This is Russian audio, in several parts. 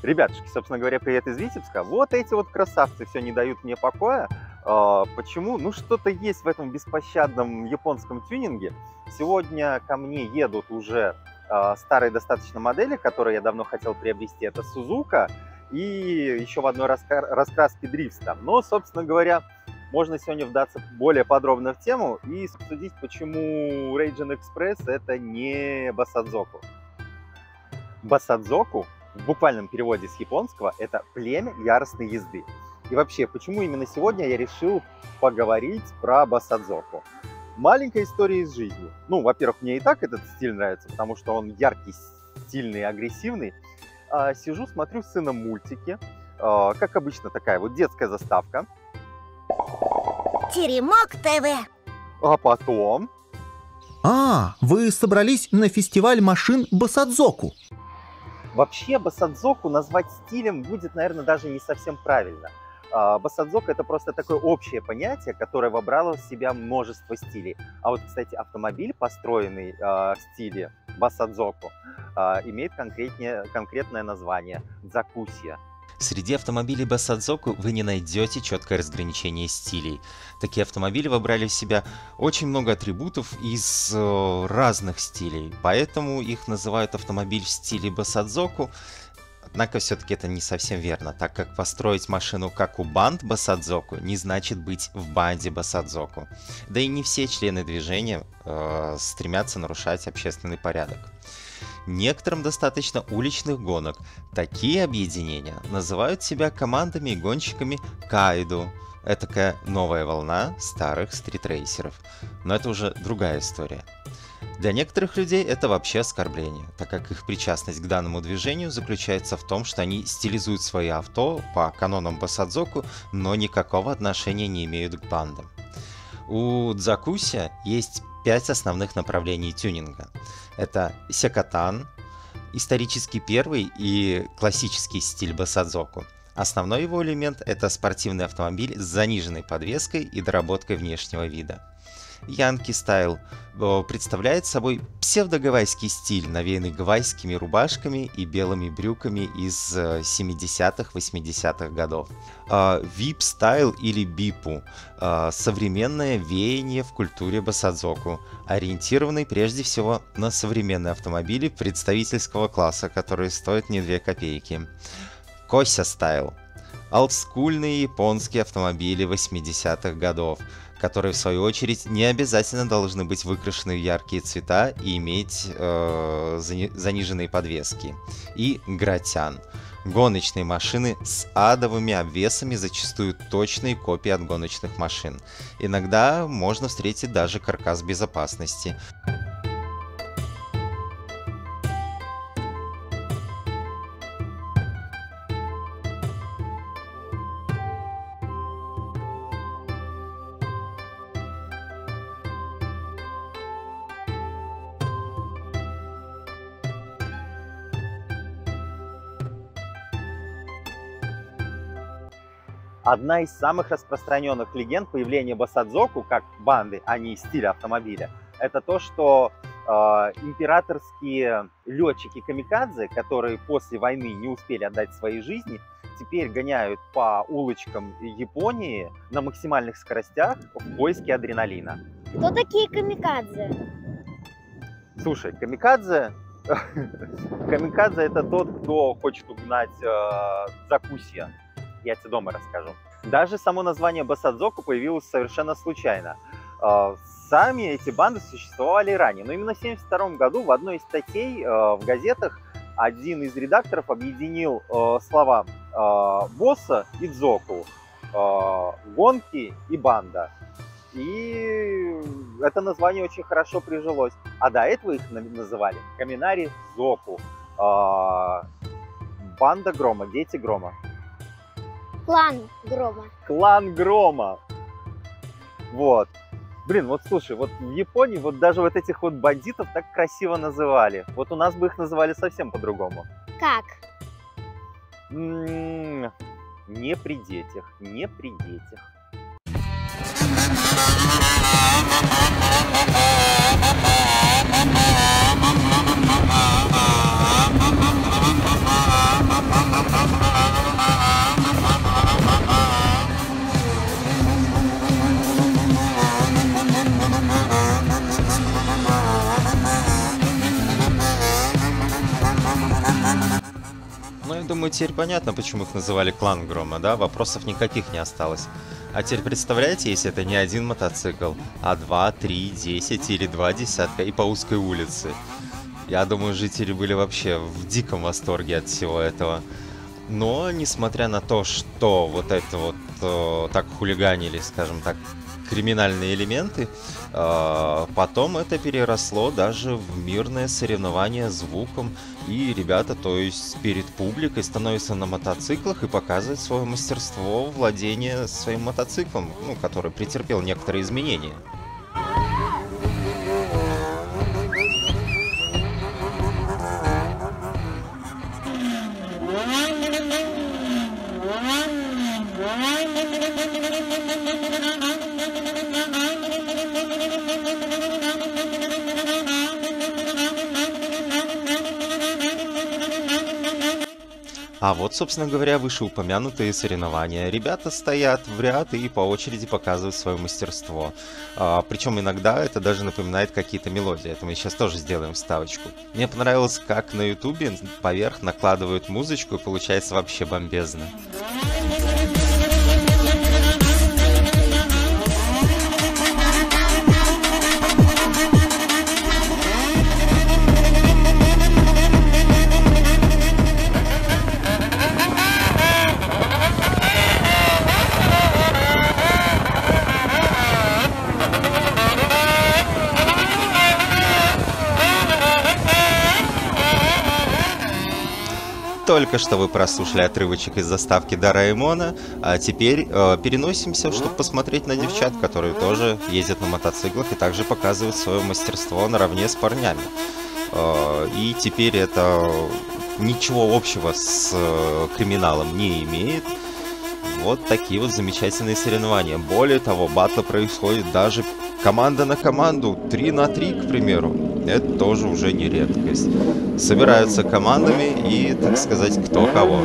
Ребятушки, собственно говоря, привет из Витебска. Вот эти вот красавцы все не дают мне покоя. Почему? Ну, что-то есть в этом беспощадном японском тюнинге. Сегодня ко мне едут уже старые достаточно модели, которые я давно хотел приобрести. Это Сузука и еще в одной раскраске Дрифста. Но, собственно говоря, можно сегодня вдаться более подробно в тему и обсудить, почему Raging Express это не Басадзоку. Басадзоку в буквальном переводе с японского это племя яростной езды. И вообще, почему именно сегодня я решил поговорить про Басадзоку? Маленькая история из жизни. Ну, во-первых, мне и так этот стиль нравится, потому что он яркий, стильный, агрессивный. Сижу, смотрю с сыном мультики. Как обычно, такая вот детская заставка. Теремок ТВ. А потом... вы собрались на фестиваль машин Басадзоку. Вообще, Басадзоку назвать стилем будет, наверное, даже не совсем правильно. Басадзоку это просто такое общее понятие, которое вобрало в себя множество стилей. А вот, кстати, автомобиль, построенный в стиле Басадзоку, имеет конкретное название – Дзакусия. Среди автомобилей Басадзоку вы не найдете четкое разграничение стилей. Такие автомобили вобрали в себя очень много атрибутов из разных стилей, поэтому их называют автомобиль в стиле Басадзоку. Однако все-таки это не совсем верно, так как построить машину как у банд Басадзоку не значит быть в банде Басадзоку. Да и не все члены движения стремятся нарушать общественный порядок. Некоторым достаточно уличных гонок. Такие объединения называют себя командами и гонщиками кайду. Этакая новая волна старых стритрейсеров. Но это уже другая история. Для некоторых людей это вообще оскорбление, так как их причастность к данному движению заключается в том, что они стилизуют свои авто по канонам Басадзоку, но никакого отношения не имеют к бандам. У Дзакуся есть 5 основных направлений тюнинга. Это секатан, исторический первый и классический стиль Басадзоку. Основной его элемент – это спортивный автомобиль с заниженной подвеской и доработкой внешнего вида. Янки стайл представляет собой псевдогавайский стиль, навеянный гавайскими рубашками и белыми брюками из 70-80-х годов. Вип стайл или бипу – современное веяние в культуре Басадзоку, ориентированный прежде всего на современные автомобили представительского класса, которые стоят не 2 копейки. Кося стайл – олдскульные японские автомобили 80-х годов, которые в свою очередь не обязательно должны быть выкрашены в яркие цвета и иметь заниженные подвески. И гратян – гоночные машины с адовыми обвесами, зачастую точные копии от гоночных машин. Иногда можно встретить даже каркас безопасности. Одна из самых распространенных легенд появления Басадзоку как банды, а не стиля автомобиля, это то, что императорские летчики-камикадзе, которые после войны не успели отдать свои жизни, теперь гоняют по улочкам Японии на максимальных скоростях в поиске адреналина. Кто такие камикадзе? Слушай, камикадзе это тот, кто хочет угнать Дзакусия. Я тебе дома расскажу. Даже само название Басадзоку появилось совершенно случайно. Сами эти банды существовали ранее, но именно в 1972 году в одной из статей в газетах один из редакторов объединил слова босса и дзоку, гонки и банда. И это название очень хорошо прижилось. А до этого их называли Каминари Зоку, банда Грома, дети Грома. Клан Грома. Клан Грома. Вот. Блин, вот слушай, вот в Японии вот даже вот этих вот бандитов так красиво называли. Вот у нас бы их называли совсем по-другому. Как? Не при детях, не при детях. Ну, я думаю, теперь понятно, почему их называли клан Грома, да? Вопросов никаких не осталось. А теперь представляете, если это не один мотоцикл, а 2, 3, 10 или 2 десятка и по узкой улице. Я думаю, жители были вообще в диком восторге от всего этого. Но, несмотря на то, что вот это вот так хулиганили, скажем так, криминальные элементы, потом это переросло даже в мирное соревнование звуком, и ребята, то есть перед публикой, становятся на мотоциклах и показывают свое мастерство владения своим мотоциклом, ну, который претерпел некоторые изменения. А вот, собственно говоря, вышеупомянутые соревнования. Ребята стоят в ряд и по очереди показывают свое мастерство. Причем иногда это даже напоминает какие-то мелодии. Это мы сейчас тоже сделаем вставочку. Мне понравилось, как на ютубе поверх накладывают музычку, и получается вообще бомбезно. Только что вы прослушали отрывочек из заставки Дораэмона, а теперь переносимся, чтобы посмотреть на девчат, которые тоже ездят на мотоциклах и также показывают свое мастерство наравне с парнями. И теперь это ничего общего с криминалом не имеет. Вот такие вот замечательные соревнования. Более того, баттлы происходят даже команда на команду, 3 на 3, к примеру. Это тоже уже не редкость. Собираются командами и, так сказать, кто кого.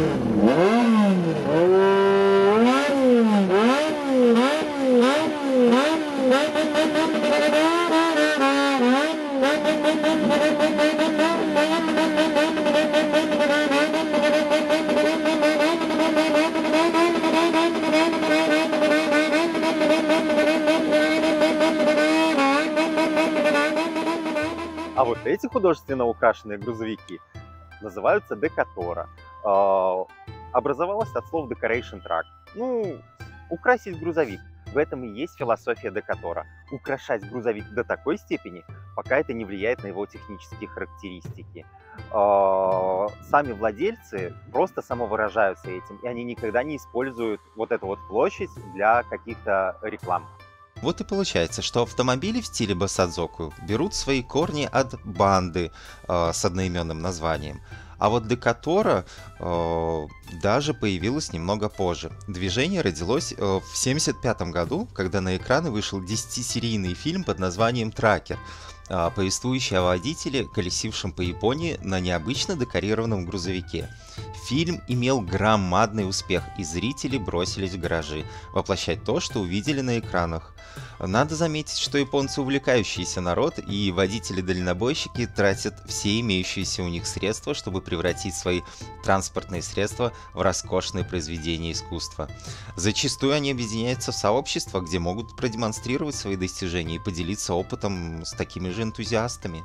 А вот эти художественно украшенные грузовики называются декатора. Образовалось от слов decoration truck. Ну, украсить грузовик. В этом и есть философия декатора. Украшать грузовик до такой степени, пока это не влияет на его технические характеристики. Сами владельцы просто самовыражаются этим, и они никогда не используют вот эту вот площадь для каких-то реклам. Вот и получается, что автомобили в стиле Басадзоку берут свои корни от банды с одноименным названием. А вот декатора даже появилась немного позже. Движение родилось в 1975 году, когда на экраны вышел 10-серийный фильм под названием «Тракер», повествующий о водителе, колесившем по Японии на необычно декорированном грузовике. Фильм имел громадный успех, и зрители бросились в гаражи воплощать то, что увидели на экранах. Надо заметить, что японцы увлекающийся народ, и водители-дальнобойщики тратят все имеющиеся у них средства, чтобы превратить свои транспортные средства в роскошные произведения искусства. Зачастую они объединяются в сообщества, где могут продемонстрировать свои достижения и поделиться опытом с такими же энтузиастами.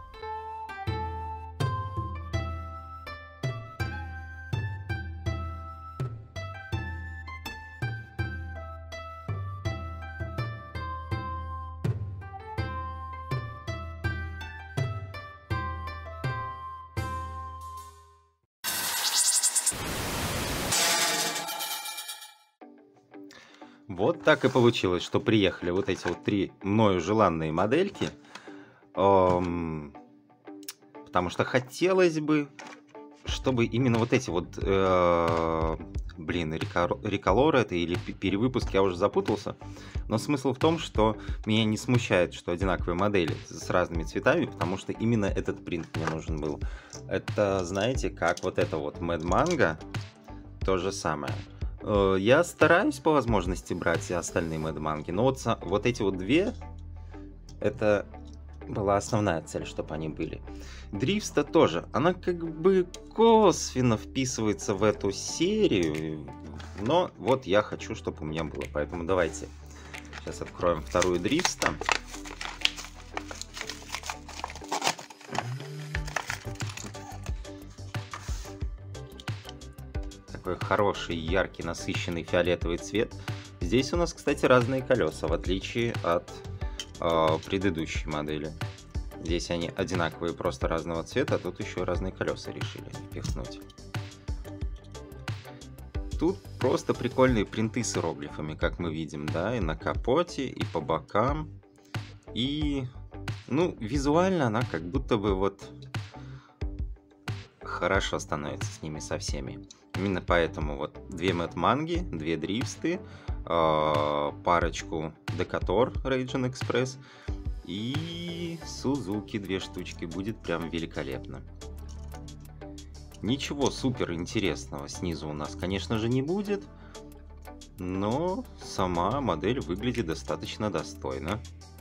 Вот так и получилось, что приехали вот эти вот 3 мною желанные модельки. Потому что хотелось бы, чтобы именно вот эти вот... Риколор это или перевыпуск, я уже запутался. Но смысл в том, что меня не смущает, что одинаковые модели с разными цветами, потому что именно этот принт мне нужен был. Это, знаете, как вот это вот Mad Manga, то же самое. Я стараюсь по возможности брать и остальные Mad Manga, но вот эти вот 2, это была основная цель, чтобы они были. Дрифста тоже. Она как бы косвенно вписывается в эту серию. Но вот я хочу, чтобы у меня было. Поэтому давайте сейчас откроем вторую Дрифста. Такой хороший, яркий, насыщенный фиолетовый цвет. Здесь у нас, кстати, разные колеса, в отличие от предыдущей модели. Здесь они одинаковые, просто разного цвета, а тут еще разные колеса решили впихнуть. Тут просто прикольные принты с иероглифами, как мы видим, да, и на капоте, и по бокам. И, ну, визуально она как будто бы вот хорошо становится с ними со всеми. Именно поэтому вот 2 Mad Monkey, 2 Дрифсты, парочку Decatur Raging Express и Suzuki 2 штучки. Будет прям великолепно. Ничего супер интересного снизу у нас, конечно же, не будет, но сама модель выглядит достаточно достойно.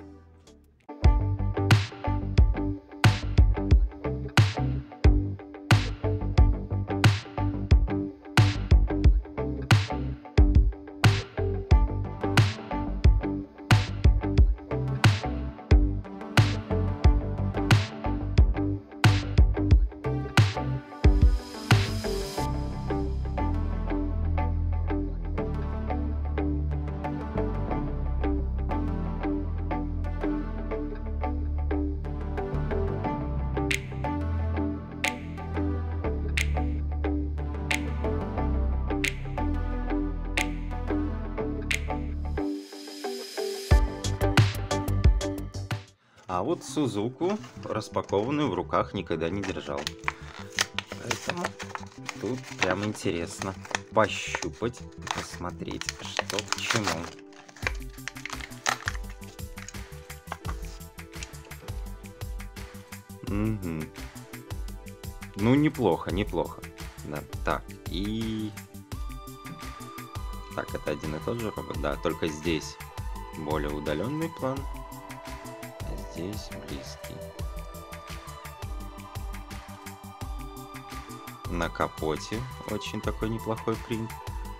А вот Сузуку распакованную в руках никогда не держал. Поэтому тут прям интересно пощупать, посмотреть, что к чему. Угу. Ну, неплохо, неплохо. Да, так, и... Так, это один и тот же робот, да, только здесь более удаленный план. Здесь близкий. На капоте очень такой неплохой принт.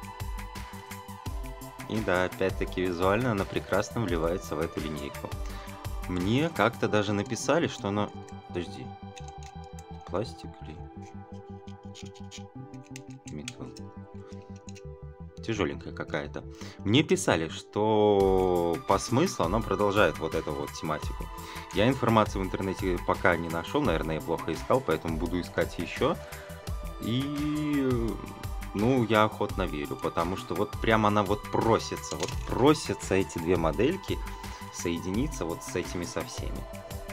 И да, опять-таки визуально она прекрасно вливается в эту линейку. Мне как-то даже написали, что она... Подожди. Пластик или... металл? Тяжеленькая какая-то. Мне писали, что по смыслу она продолжает вот эту вот тематику. Я информацию в интернете пока не нашел, наверное, я плохо искал, поэтому буду искать еще. И, ну, я охотно верю, потому что вот прям она вот просятся эти 2 модельки соединиться вот с этими со всеми.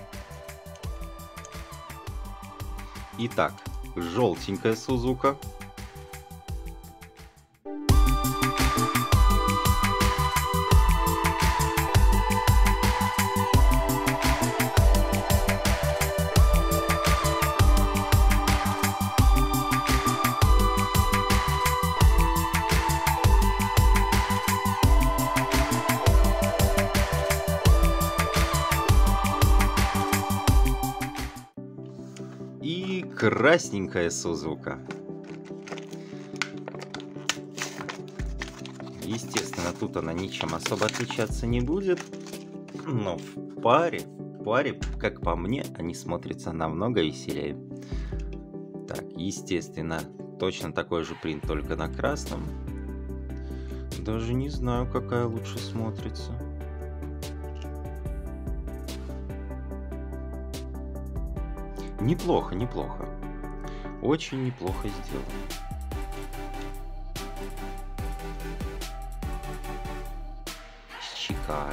Итак, желтенькая Сузука. И красненькая Сузука. Естественно, тут она ничем особо отличаться не будет. Но в паре, как по мне, они смотрятся намного веселее. Так, естественно, точно такой же принт, только на красном. Даже не знаю, какая лучше смотрится. Неплохо, неплохо. Очень неплохо сделано. Шикарно.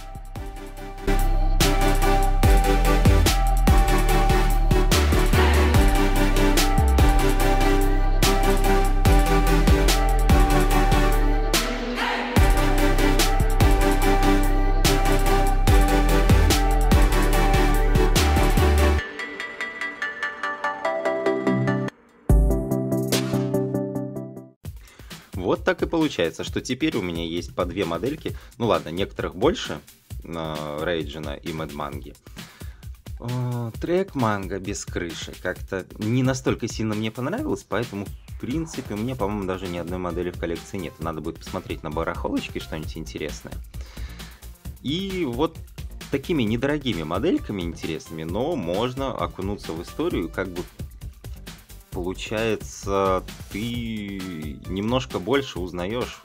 Вот так и получается, что теперь у меня есть по 2 модельки. Ну ладно, некоторых больше, Рейджина и Mad Monkey. Трек манго без крыши как-то не настолько сильно мне понравилось, поэтому, в принципе, у меня, по-моему, даже ни одной модели в коллекции нет. Надо будет посмотреть на барахолочке что-нибудь интересное. И вот такими недорогими модельками интересными, но можно окунуться в историю, как бы получается, ты немножко больше узнаешь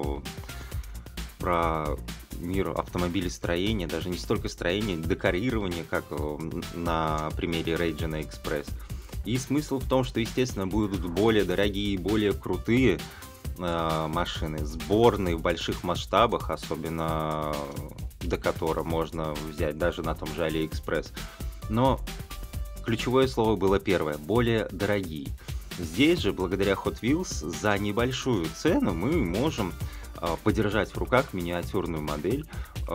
про мир автомобилестроения, даже не столько строения, декорирования, как на примере Raging Express. И смысл в том, что, естественно, будут более дорогие, более крутые машины, сборные в больших масштабах, особенно Декатора можно взять даже на том же AliExpress. Но ключевое слово было первое – более дорогие. Здесь же, благодаря Hot Wheels, за небольшую цену мы можем подержать в руках миниатюрную модель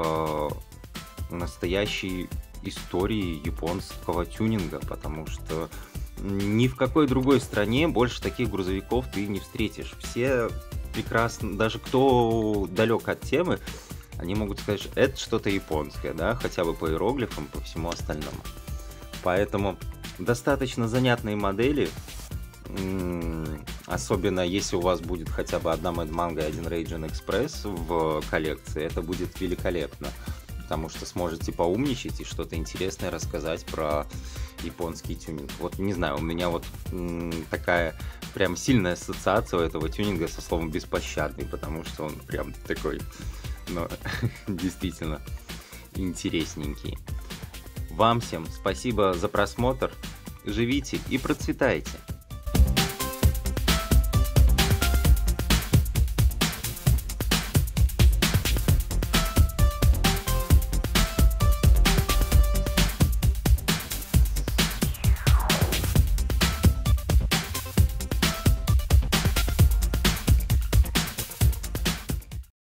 настоящей истории японского тюнинга, потому что ни в какой другой стране больше таких грузовиков ты не встретишь. Все прекрасно, даже кто далек от темы, они могут сказать, что это что-то японское, да, хотя бы по иероглифам, по всему остальному. Поэтому достаточно занятные модели, особенно если у вас будет хотя бы одна Mad Manga и один Raging Express в коллекции, это будет великолепно, потому что сможете поумничать и что-то интересное рассказать про японский тюнинг. Вот не знаю, у меня вот такая прям сильная ассоциация у этого тюнинга со словом беспощадный, потому что он прям такой, ну, действительно интересненький. Вам всем спасибо за просмотр, живите и процветайте!